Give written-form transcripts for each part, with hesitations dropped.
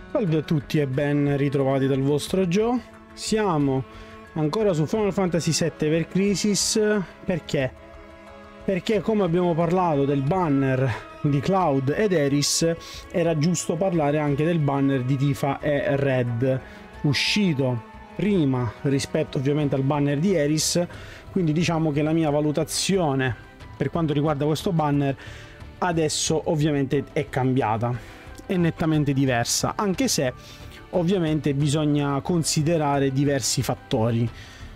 Salve a tutti e ben ritrovati dal vostro Joe. Siamo ancora su Final Fantasy VII Ever Crisis. Perché? Perché come abbiamo parlato del banner di Cloud ed Aeris, era giusto parlare anche del banner di Tifa e Red, uscito prima rispetto ovviamente al banner di Aeris. Quindi diciamo che la mia valutazione per quanto riguarda questo banner adesso ovviamente è cambiata, è nettamente diversa, anche se ovviamente bisogna considerare diversi fattori.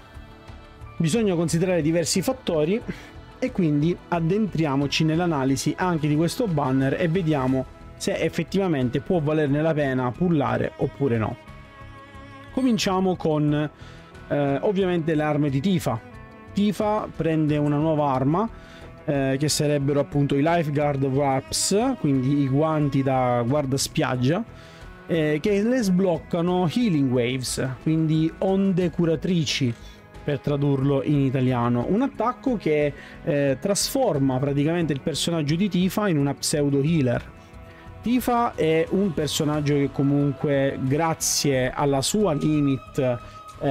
E quindi addentriamoci nell'analisi anche di questo banner e vediamo se effettivamente può valerne la pena pullare oppure no. Cominciamo con ovviamente le armi di Tifa. Tifa prende una nuova arma che sarebbero appunto i Lifeguard Warps, quindi i guanti da guardaspiaggia, che le sbloccano Healing Waves, quindi onde curatrici per tradurlo in italiano, un attacco che trasforma praticamente il personaggio di Tifa in una pseudo healer. Tifa è un personaggio che comunque grazie alla sua limit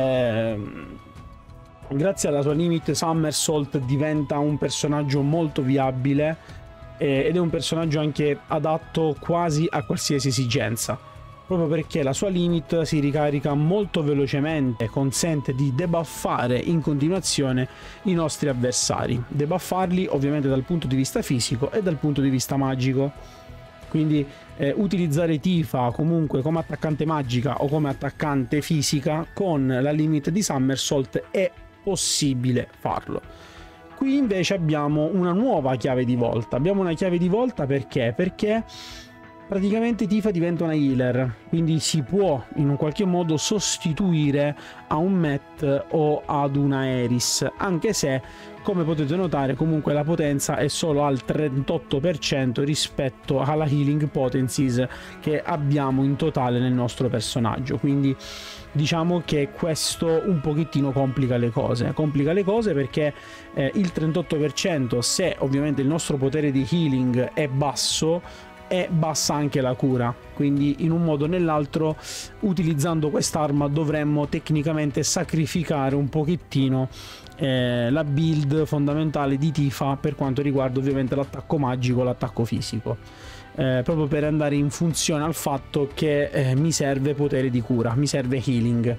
Summersault diventa un personaggio molto viabile ed è un personaggio anche adatto quasi a qualsiasi esigenza, proprio perché la sua limit si ricarica molto velocemente, consente di debuffare in continuazione i nostri avversari, debuffarli ovviamente dal punto di vista fisico e dal punto di vista magico. Quindi utilizzare Tifa comunque come attaccante magica o come attaccante fisica con la limit di Summersault è possibile farlo. Qui invece abbiamo una nuova chiave di volta. Abbiamo una chiave di volta perché? Perché praticamente Tifa diventa una healer, quindi si può in un qualche modo sostituire a un Matt o ad una Aeris, anche se come potete notare comunque la potenza è solo al 38% rispetto alla healing potencies che abbiamo in totale nel nostro personaggio. Quindi diciamo che questo un pochettino complica le cose perché il 38%, se ovviamente il nostro potere di healing è basso, e bassa anche la cura, quindi in un modo o nell'altro utilizzando quest'arma dovremmo tecnicamente sacrificare un pochettino la build fondamentale di Tifa per quanto riguarda ovviamente l'attacco magico, l'attacco fisico, proprio per andare in funzione al fatto che mi serve potere di cura, mi serve healing.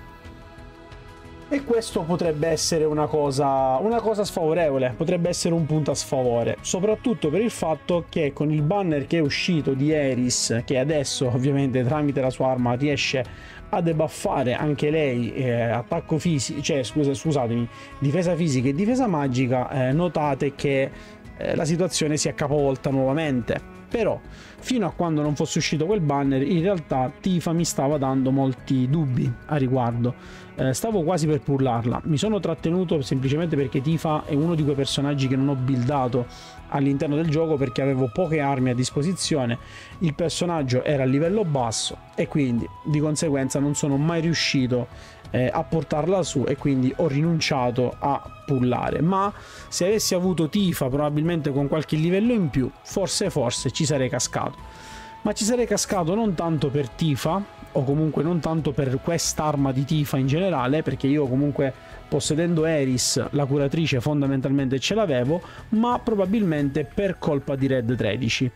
E questo potrebbe essere una cosa sfavorevole, potrebbe essere un punto a sfavore, soprattutto per il fatto che con il banner che è uscito di Aeris, che adesso ovviamente tramite la sua arma riesce a debuffare anche lei attacco fisico, cioè scusatemi, difesa fisica e difesa magica, notate che la situazione si è capovolta nuovamente. Però fino a quando non fosse uscito quel banner in realtà Tifa mi stava dando molti dubbi a riguardo, stavo quasi per pullarla, mi sono trattenuto semplicemente perché Tifa è uno di quei personaggi che non ho buildato all'interno del gioco perché avevo poche armi a disposizione, il personaggio era a livello basso e quindi di conseguenza non sono mai riuscito a portarla su e quindi ho rinunciato a pullare. Ma se avessi avuto Tifa probabilmente con qualche livello in più forse ci sarei cascato, ma ci sarei cascato non tanto per Tifa o comunque non tanto per quest'arma di Tifa in generale, perché io comunque possedendo Aeris la curatrice fondamentalmente ce l'avevo, ma probabilmente per colpa di Red 13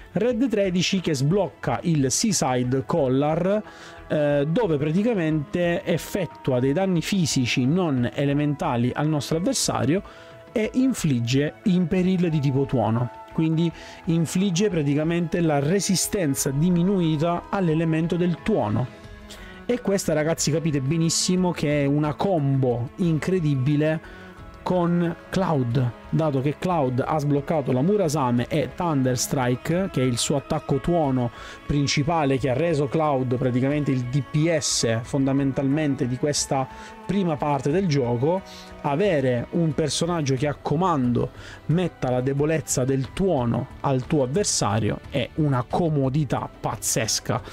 che sblocca il Seaside Collar, dove praticamente effettua dei danni fisici non elementali al nostro avversario e infligge imperil di tipo tuono, quindi infligge praticamente la resistenza diminuita all'elemento del tuono. E questa, ragazzi, capite benissimo che è una combo incredibile con Cloud, dato che Cloud ha sbloccato la Murasame e Thunder Strike, che è il suo attacco tuono principale che ha reso Cloud praticamente il DPS fondamentalmente di questa prima parte del gioco. Avere un personaggio che a comando metta la debolezza del tuono al tuo avversario è una comodità pazzesca.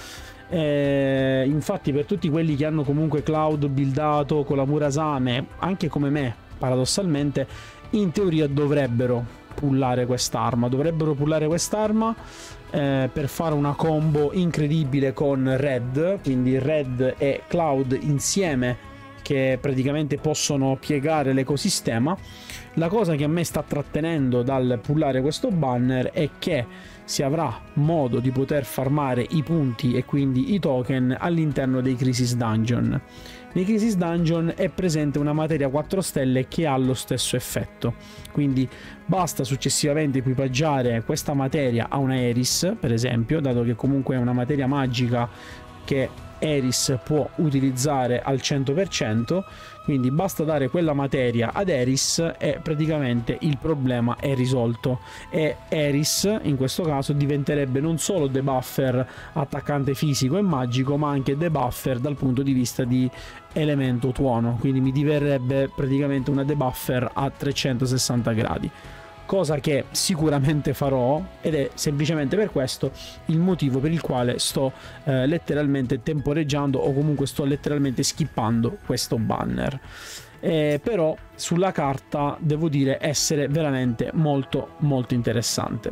Infatti per tutti quelli che hanno comunque Cloud buildato con la Murasame, anche come me paradossalmente, in teoria dovrebbero pullare quest'arma, dovrebbero pullare quest'arma per fare una combo incredibile con Red, quindi Red e Cloud insieme, che praticamente possono piegare l'ecosistema. La cosa che a me sta trattenendo dal pullare questo banner è che si avrà modo di poter farmare i punti e quindi i token all'interno dei Crisis Dungeon. Nei Crisis Dungeon è presente una materia 4 stelle che ha lo stesso effetto, quindi basta successivamente equipaggiare questa materia a una Eris, per esempio, dato che comunque è una materia magica che Eris può utilizzare al 100%, quindi basta dare quella materia ad Eris e praticamente il problema è risolto, e Eris in questo caso diventerebbe non solo debuffer attaccante fisico e magico, ma anche debuffer dal punto di vista di elemento tuono, quindi mi diverrebbe praticamente una debuffer a 360 gradi, cosa che sicuramente farò, ed è semplicemente per questo il motivo per il quale sto letteralmente temporeggiando, o comunque sto letteralmente skippando questo banner. Però sulla carta devo dire essere veramente molto interessante.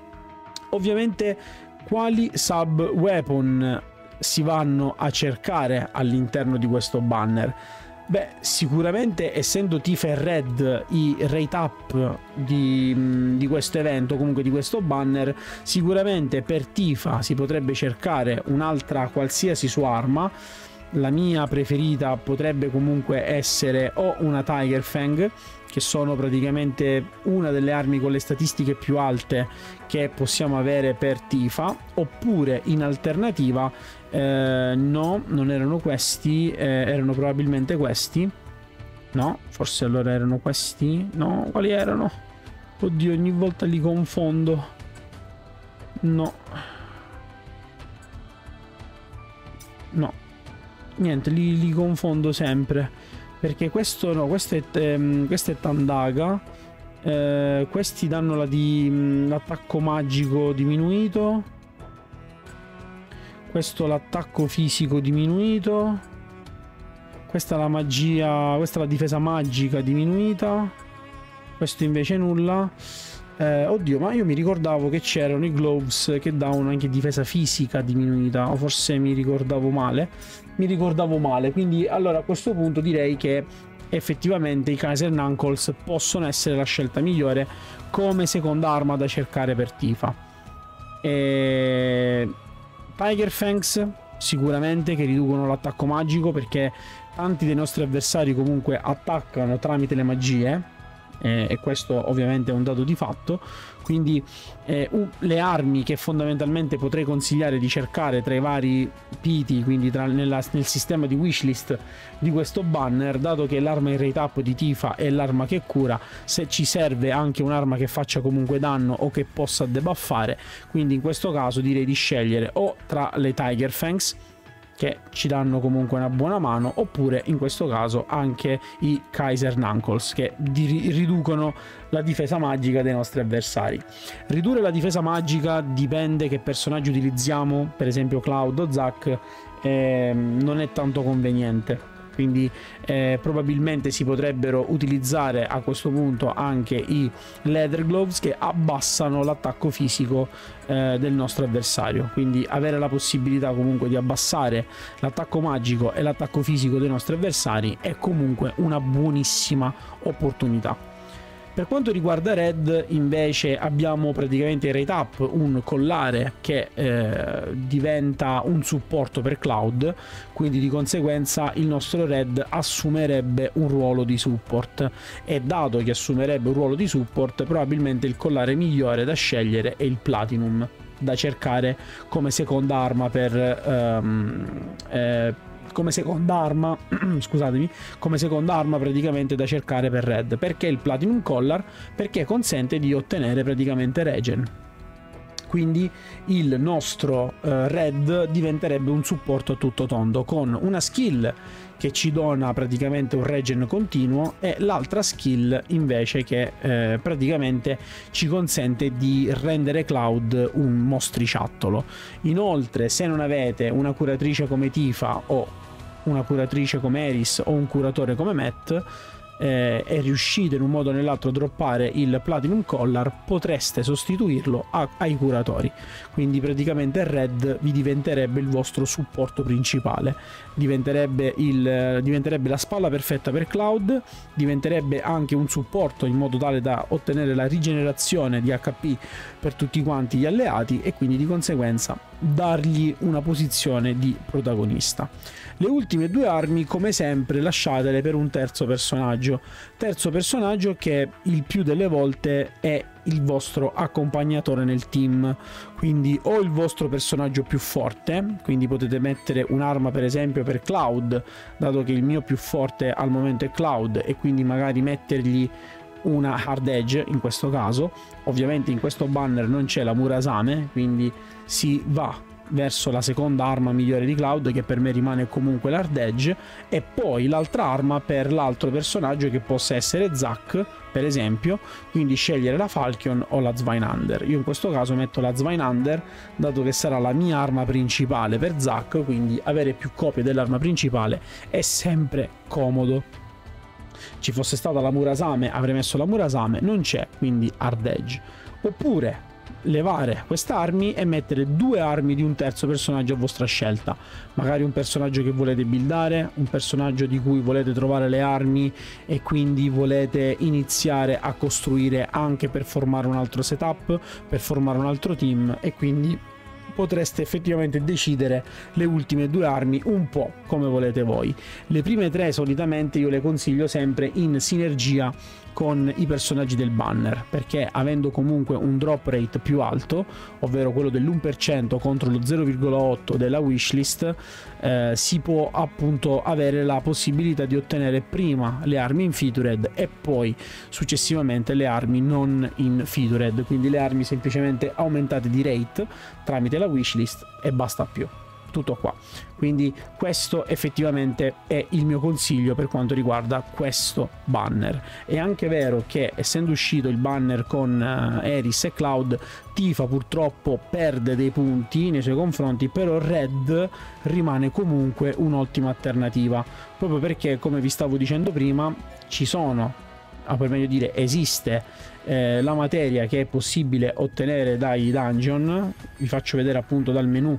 Ovviamente quali sub weapon si vanno a cercare all'interno di questo banner? Beh, sicuramente essendo Tifa e Red i rate up di questo evento, comunque di questo banner, sicuramente per Tifa si potrebbe cercare un'altra qualsiasi sua arma. La mia preferita potrebbe comunque essere o una Tiger Fang, che sono praticamente una delle armi con le statistiche più alte che possiamo avere per Tifa, oppure in alternativa no, non erano questi, erano probabilmente questi, no, forse allora erano questi, no, quali erano? Oddio, ogni volta li confondo, no, niente, li confondo sempre, perché questo no, questo è Tandaga, questi danno l'attacco magico diminuito, questo l'attacco fisico diminuito, questa la magia, questa la difesa magica diminuita, questo invece nulla. Oddio, ma io mi ricordavo che c'erano i gloves che davano anche difesa fisica diminuita, o forse mi ricordavo male, quindi allora a questo punto direi che effettivamente i Kaiser Knuckles possono essere la scelta migliore come seconda arma da cercare per Tifa. Tiger Fangs sicuramente, che riducono l'attacco magico, perché tanti dei nostri avversari comunque attaccano tramite le magie, e questo ovviamente è un dato di fatto, quindi le armi che fondamentalmente potrei consigliare di cercare tra i vari PT, quindi nel sistema di wishlist di questo banner, dato che l'arma in rate up di Tifa è l'arma che cura, se ci serve anche un'arma che faccia comunque danno o che possa debuffare, quindi in questo caso direi di scegliere o tra le Tiger Fangs, che ci danno comunque una buona mano, oppure in questo caso anche i Kaiser Knuckles, che riducono la difesa magica dei nostri avversari. Ridurre la difesa magica dipende che personaggio utilizziamo, per esempio Cloud o Zack, non è tanto conveniente, quindi probabilmente si potrebbero utilizzare a questo punto anche i Leather Gloves, che abbassano l'attacco fisico del nostro avversario, quindi avere la possibilità comunque di abbassare l'attacco magico e l'attacco fisico dei nostri avversari è comunque una buonissima opportunità. Per quanto riguarda Red invece abbiamo praticamente il rate up, un collare che diventa un supporto per Cloud, quindi di conseguenza il nostro Red assumerebbe un ruolo di support, e dato che assumerebbe un ruolo di support probabilmente il collare migliore da scegliere è il Platinum, da cercare come seconda arma come seconda arma praticamente da cercare per Red. Perché il Platinum Collar? Perché consente di ottenere praticamente regen, quindi il nostro Red diventerebbe un supporto a tutto tondo, con una skill che ci dona praticamente un regen continuo e l'altra skill invece che praticamente ci consente di rendere Cloud un mostriciattolo. Inoltre, se non avete una curatrice come Tifa o una curatrice come Eris o un curatore come Matt, e riuscite in un modo o nell'altro a droppare il Platinum Collar, potreste sostituirlo ai curatori. Quindi praticamente Red vi diventerebbe il vostro supporto principale, diventerebbe la spalla perfetta per Cloud, diventerebbe anche un supporto in modo tale da ottenere la rigenerazione di HP per tutti quanti gli alleati e quindi di conseguenza dargli una posizione di protagonista. Le ultime due armi, come sempre, lasciatele per un terzo personaggio che il più delle volte è il vostro accompagnatore nel team, quindi o il vostro personaggio più forte, quindi potete mettere un'arma per esempio per Cloud, dato che il mio più forte al momento è Cloud, e quindi magari mettergli una hard edge in questo caso. Ovviamente in questo banner non c'è la Murasame, quindi si va verso la seconda arma migliore di Cloud, che per me rimane comunque l'hard edge, e poi l'altra arma per l'altro personaggio, che possa essere Zack per esempio, quindi scegliere la Falchion o la Zweinander. Io in questo caso metto la Zweinander, dato che sarà la mia arma principale per Zack, quindi avere più copie dell'arma principale è sempre comodo. Ci fosse stata la Murasame avrei messo la Murasame, non c'è, quindi hard edge. Oppure levare queste armi e mettere due armi di un terzo personaggio a vostra scelta, magari un personaggio che volete buildare, un personaggio di cui volete trovare le armi e quindi volete iniziare a costruire anche per formare un altro setup, per formare un altro team, e quindi potreste effettivamente decidere le ultime due armi un po' come volete voi. Le prime tre solitamente io le consiglio sempre in sinergia con i personaggi del banner, perché avendo comunque un drop rate più alto, ovvero quello dell'1% contro lo 0,8 della wishlist, si può appunto avere la possibilità di ottenere prima le armi in featured e poi successivamente le armi non in featured, quindi le armi semplicemente aumentate di rate tramite la wishlist e basta più. Tutto qua. Quindi questo effettivamente è il mio consiglio per quanto riguarda questo banner. È anche vero che essendo uscito il banner con Eris e Cloud, Tifa purtroppo perde dei punti nei suoi confronti, però Red rimane comunque un'ottima alternativa, proprio perché, come vi stavo dicendo prima, ci sono, per meglio dire esiste la materia che è possibile ottenere dai dungeon. Vi faccio vedere appunto dal menu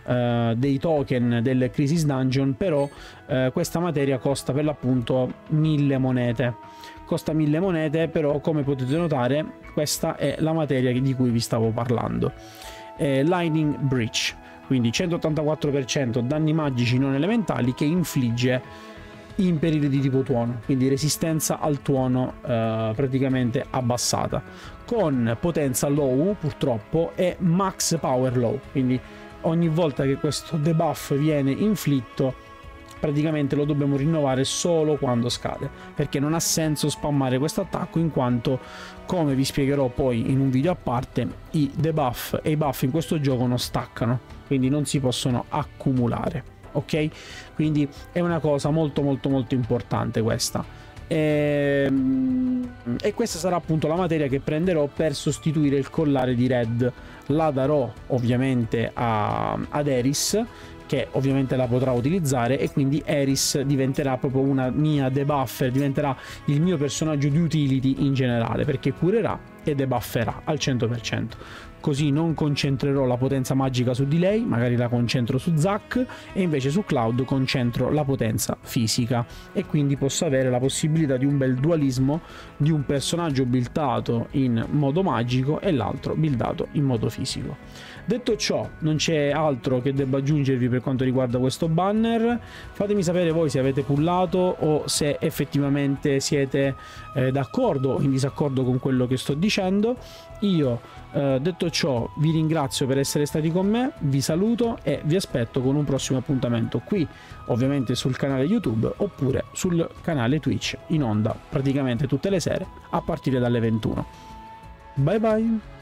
dei token del Crisis Dungeon, però questa materia costa per l'appunto 1000 monete. Costa 1000 monete, però come potete notare questa è la materia di cui vi stavo parlando. Lightning Breach, quindi 184% danni magici non elementali che infligge in periodo di tipo tuono, quindi resistenza al tuono praticamente abbassata, con potenza low purtroppo e max power low, quindi ogni volta che questo debuff viene inflitto praticamente lo dobbiamo rinnovare solo quando scade, perché non ha senso spammare questo attacco, in quanto, come vi spiegherò poi in un video a parte, i debuff e i buff in questo gioco non staccano, quindi non si possono accumulare, ok? Quindi è una cosa molto importante questa. E questa sarà appunto la materia che prenderò per sostituire il collare di Red. La darò ovviamente ad Eris, che ovviamente la potrà utilizzare, e quindi Eris diventerà proprio una mia debuffer, diventerà il mio personaggio di utility in generale, perché curerà e debufferà al 100%. Così non concentrerò la potenza magica su di lei, magari la concentro su Zack, e invece su Cloud concentro la potenza fisica, e quindi posso avere la possibilità di un bel dualismo di un personaggio buildato in modo magico e l'altro buildato in modo fisico. Detto ciò, non c'è altro che debba aggiungervi per quanto riguarda questo banner. Fatemi sapere voi se avete pullato o se effettivamente siete d'accordo o in disaccordo con quello che sto dicendo. Io detto ciò vi ringrazio per essere stati con me, vi saluto e vi aspetto con un prossimo appuntamento qui, ovviamente sul canale YouTube oppure sul canale Twitch, in onda praticamente tutte le sere a partire dalle 21. Bye bye!